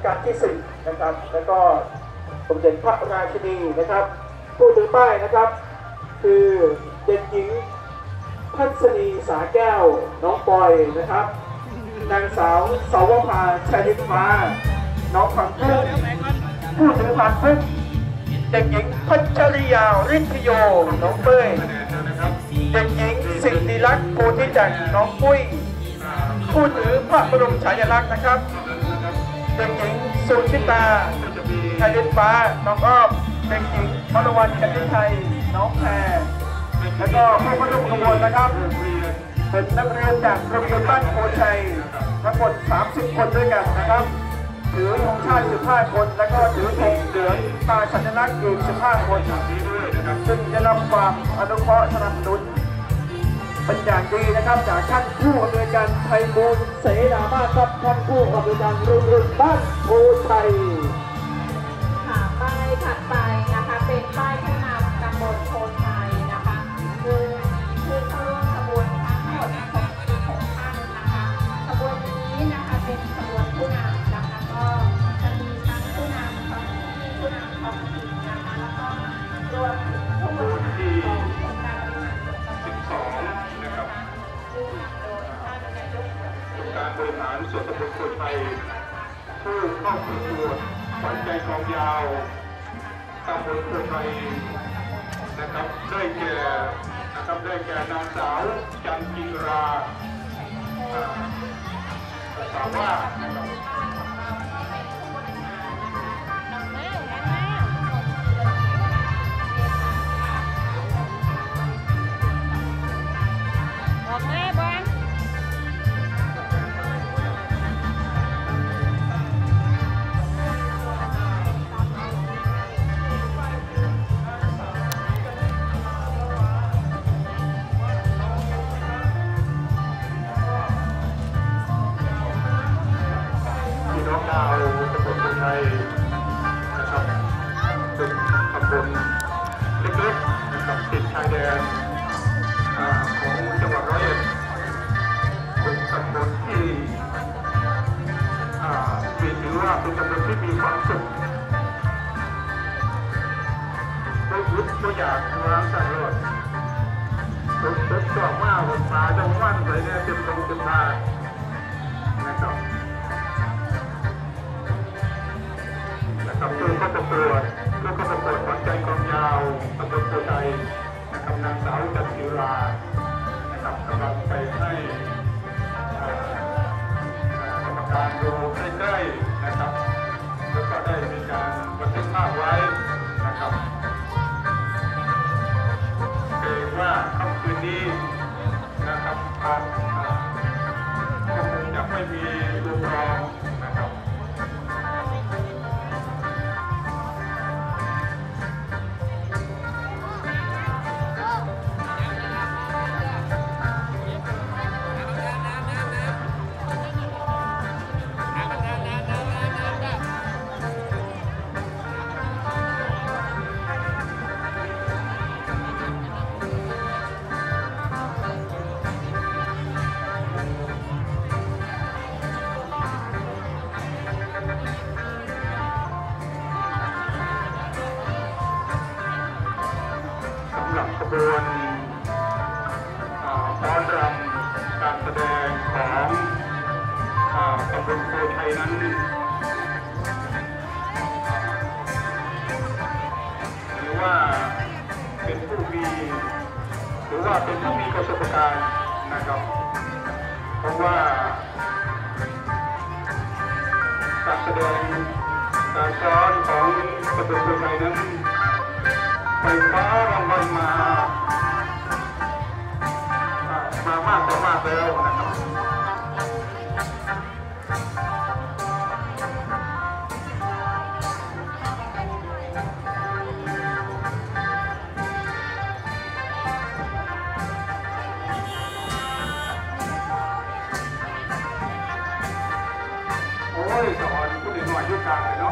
การที่10นะครับแล้วก็สมเด็จพระราชินีนะครับผู้ถือป้ายนะครับคือเด็กหญิงพัชรีสาแก้วน้องปอยนะครับนางสาวสาวภาชัยฟ้าน้องผักบุ้งผู้ถือผักบุ้งเด็กหญิงพัชริยาฤทธิโยน้องเป้ยเด็กหญิงสิริลักษณ์โพธิจักรน้องปุ้ยผู้ถือพระบรมฉายาลักษณ์นะครับเด็กหญิงสุชิตาชัยฟ้าน้องอ้อมเด็กหญิงมรวันกันทิไทยน้องแพรแล้วก็ผู้เข้าร่วมขบวนนะครับเป็นนักเรียนจากโรงเรียนบ้านโพชัยทั้งหมด30 คนด้วยกันนะครับถือธงชาติ15 คนแล้วก็ถือธงเหลืองตาสัญลักษณ์อีก15 คนซึ่งจะนำความอนุเคราะห์สนับสนุนเป็นอย่างดีนะครับจากท่านผู้อำนวยการไพบูลย์เสนามาศครับท่านผู้อำนวยการโรงเรียนบ้านโพชัยค่ะป้ายถัดไปนะคะเป็นป้ายผู้นำตำบลโพชัยนะคะคือเข้าร่วมขบวนทั้งหมด6ท่านนะคะขบวนนี้นะคะเป็นขบวนผู้นำนะคะก็จะมีทั้งผู้นำท้องที่ผู้นำท้องถิ่นนะคะแล้วก็รวมถึงผู้บริหารขององค์การบริหารส่วนตำบลโพชัยนะครับซึ่งนำโดยท่านนายกองค์การบริหารส่วนตำบลโพชัยผู้เข้าประกวดขวัญใจกองยาวตำบลโพชัยนะครับได้แก่นางสาวจันจิราสาวว่านะครับเป็นตำบลเล็กๆนะครับติดชายแดนของจังหวัด100เป็นตำบลที่ถือว่าเป็นตำบลที่มีความสุขไม่ยึดไม่อยากวางสายรถรถชอบมากรถมาจังหวัดไหนเนี่ยเต็มตรงเต็มทางนะครับคือก็ประกวดขวัญใจกองยาวตำบลโพชัยนะครับนางสาวจันจิรานะครับกำลังไปให้กรรมการดูใกล้ๆนะครับแล้วก็ได้มีการบันทึกภาพไว้นะครับเกรงว่าค่ำคืนนี้นะครับก็คงจะไม่มีลูกรองนะครับขบวนฟ้อนรำการแสดงของตำบลโพชัยนั้นหรือว่าเป็นผู้มีประสบการณ์นะครับเพราะว่าการแสดงการฟ้อนของตำบลโพชัยนั้นไปคว้ารางวัลมามากต่อมากแล้วนะครับโอ้ยสอนผู้เด็กหน่อยยุ่งกากเลยเนาะ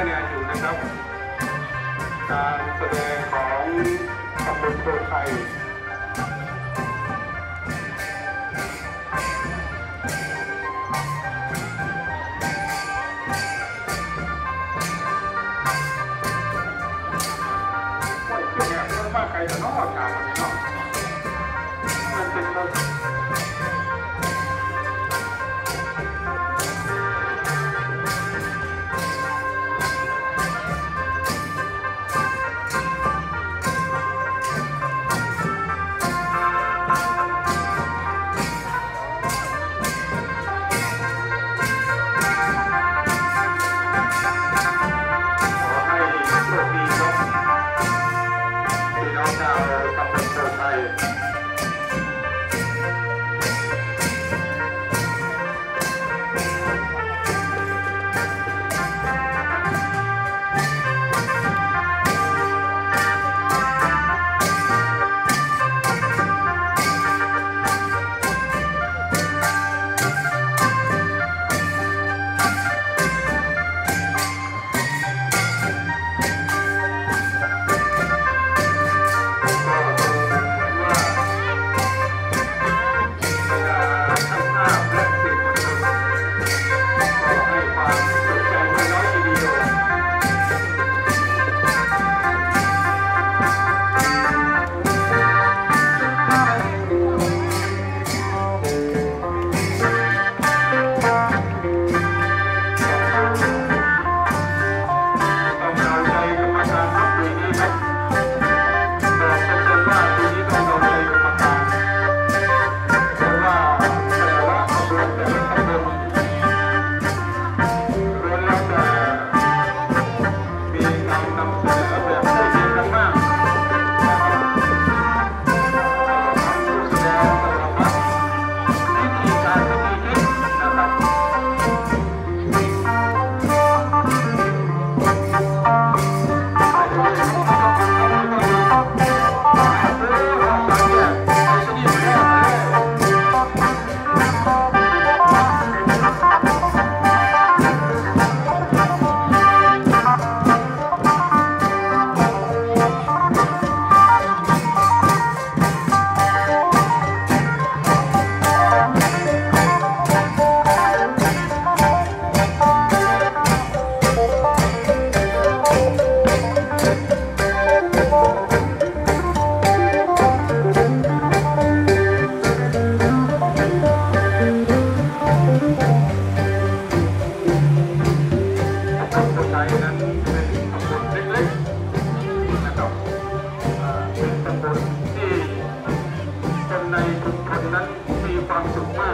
คะแนนอยู่นะครับการแสดงของตำบลโพไทยมากไกลจะนอกจากมันนอกมันเป็นขอให้โชคดีครับพี่น้องชาวตำบลโพไทยในชุมชนนั้นมีความสุขมาก